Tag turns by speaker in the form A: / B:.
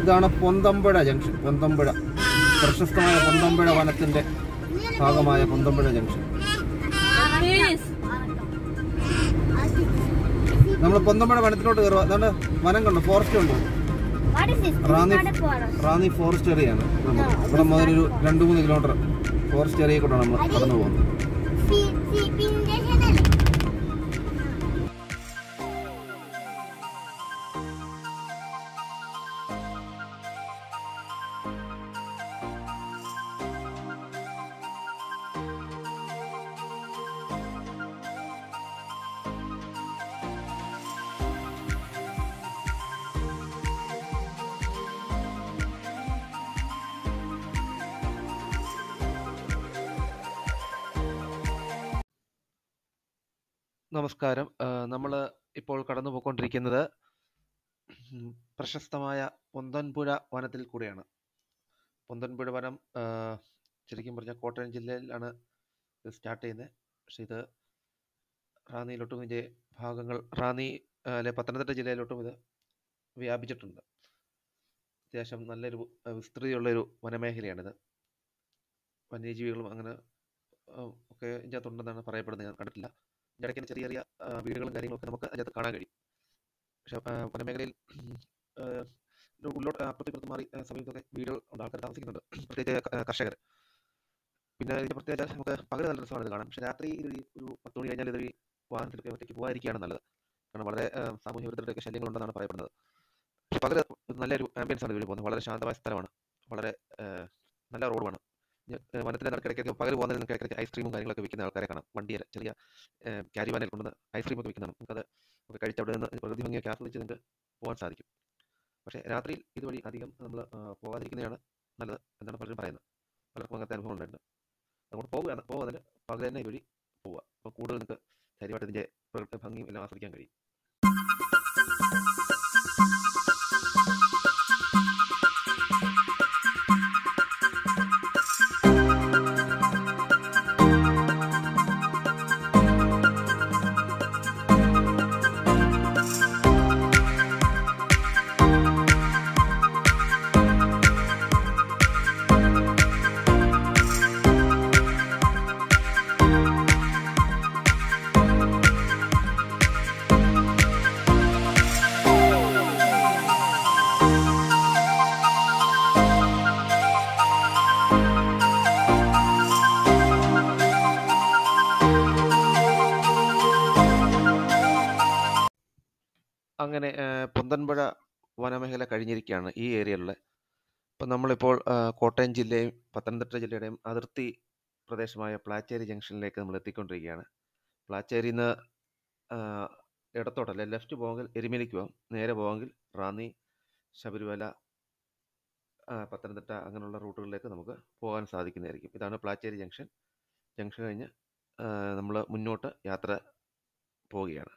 A: ഇതാണ് പൊന്തമ്പുഴ ജംഗ്ഷൻ. പൊന്തമ്പുഴ, പ്രശസ്തമായ പൊന്തമ്പുഴ വനത്തിന്റെ ഭാഗമായ പൊന്തമ്പുഴ ജംഗ്ഷൻ. നമ്മൾ പൊന്തമ്പുഴ വനത്തിലോട്ട് കയറുക. അതുകൊണ്ട് വനം കണ്ടു, ഫോറസ്റ്റ് ഉണ്ട്. റാന്നി ഫോറസ്റ്റ് ഏരിയയാണ്. ഇവിടെ മുതൽ ഒരു 2-3 കിലോമീറ്റർ ഫോറസ്റ്റ് ഏരിയയിൽ കൂടെയാണ് നമ്മൾ കടന്നു പോകുന്നത്. നമസ്കാരം. നമ്മൾ ഇപ്പോൾ കടന്നു പോയിക്കൊണ്ടിരിക്കുന്നത് പ്രശസ്തമായ പൊന്തൻപുഴ വനത്തിൽ കൂടെയാണ്. പൊന്തൻപുഴ വനം ശരിക്കും പറഞ്ഞാൽ കോട്ടയം ജില്ലയിലാണ് ഇത് സ്റ്റാർട്ട് ചെയ്യുന്നത്. പക്ഷെ ഇത് റാന്നിയിലോട്ടും ഇതിൻ്റെ ഭാഗങ്ങൾ അല്ലെ പത്തനംതിട്ട ജില്ലയിലോട്ടും ഇത് വ്യാപിച്ചിട്ടുണ്ട്. അത്യാവശ്യം നല്ലൊരു വിസ്തൃതിയുള്ളൊരു വനമേഖലയാണിത്. വന്യജീവികളും അങ്ങനെ ഒക്കെ ഇതിൻ്റെ അകത്തുണ്ടെന്നാണ് പറയപ്പെടുന്നത്. ഞാൻ കണ്ടിട്ടില്ല. ഇടയ്ക്ക് ചെറിയ ചെറിയ വീടുകളും കാര്യങ്ങളൊക്കെ നമുക്ക് അതിനകത്ത് കാണാൻ കഴിയും. പക്ഷെ വനമേഖലയിൽ ഉള്ളോട്ട് അപ്പുറത്തേക്ക് മാറി സമീപത്തൊക്കെ വീടുകൾ ഉണ്ട്, ആൾക്കാർ താമസിക്കുന്നുണ്ട്, പ്രത്യേകിച്ച് കർഷകർ. പിന്നെ ഇതിൻ്റെ പ്രത്യേകിച്ച് നമുക്ക് പകൽ നല്ല രസമാണ് ഇത് കാണാൻ. പക്ഷെ രാത്രി ഇതൊരു 10 മണി കഴിഞ്ഞാൽ ഇതൊരു വാഹനത്തിലൊക്കെ ഒറ്റയ്ക്ക് പോകാതിരിക്കുകയാണ് നല്ലത്. കാരണം വളരെ സാമൂഹ്യ വിരുദ്ധരുടെയൊക്കെ ശല്യങ്ങളുണ്ടെന്നാണ് പറയപ്പെടുന്നത്. പക്ഷെ പകൽ നല്ലൊരു ആംബിയൻസ് ആണ് ഇതിൽ പോകുന്നത്. വളരെ ശാന്തമായ സ്ഥലമാണ്, വളരെ നല്ല റോഡുമാണ്. വനത്തിൻ്റെ നടക്കിടയ്ക്കൊക്കെ പകൽ പോകുന്നതിന് നിങ്ങൾക്ക് ഇടയ്ക്ക് ഐസ്ക്രീമും കാര്യങ്ങളൊക്കെ വിൽക്കുന്ന ആൾക്കാരെ കാണാം. വണ്ടിയിൽ ചെറിയ ക്യാരിവാനിൽ കൊണ്ടുവന്ന് ഐസ്ക്രീമൊക്കെ വിൽക്കുന്നതാണ്. നമുക്കത് ഒക്കെ കഴിച്ച് അവിടെ നിന്ന് പ്രകൃതി ഭംഗിയൊക്കെ ആസ്വദിച്ച് നിങ്ങൾക്ക് പോകാൻ സാധിക്കും. പക്ഷേ രാത്രിയിൽ ഇതുവഴി അധികം നമ്മൾ പോകാതിരിക്കുന്നതാണ് നല്ലത് എന്നാണ് പലരും പറയുന്നത്. പലർക്കും അങ്ങനത്തെ അനുഭവം ഉണ്ടായിട്ടുണ്ട്. അതുകൊണ്ട് പോകുന്നതിന് പകൽ തന്നെ ഇതുവഴി പോവുക. അപ്പോൾ കൂടുതൽ നിങ്ങൾക്ക് ധൈര്യമായിട്ട് ഇതിൻ്റെ പ്രകൃതി ഭംഗിയും എല്ലാം ആസ്വദിക്കാൻ കഴിയും. അങ്ങനെ പൊന്തൻപുഴ വനമേഖല കഴിഞ്ഞിരിക്കുകയാണ് ഈ ഏരിയയിലുള്ള. ഇപ്പം നമ്മളിപ്പോൾ കോട്ടയം ജില്ലയും പത്തനംതിട്ട ജില്ലയുടെയും അതിർത്തി പ്രദേശമായ പ്ലാച്ചേരി ജംഗ്ഷനിലേക്ക് നമ്മൾ എത്തിക്കൊണ്ടിരിക്കുകയാണ്. പ്ലാച്ചേരിയിൽ നിന്ന് ഇടത്തോട്ടല്ലേ, ലെഫ്റ്റ് പോകെങ്കിൽ എരുമേലിക്ക് പോകാം, നേരെ പോകെങ്കിൽ റാന്നി, ശബരിമല, പത്തനംതിട്ട അങ്ങനെയുള്ള റൂട്ടുകളിലേക്ക് നമുക്ക് പോകാൻ സാധിക്കുന്നതായിരിക്കും. ഇതാണ് പ്ലാച്ചേരി ജംഗ്ഷൻ. ജംഗ്ഷൻ കഴിഞ്ഞ് നമ്മൾ മുന്നോട്ട് യാത്ര പോവുകയാണ്.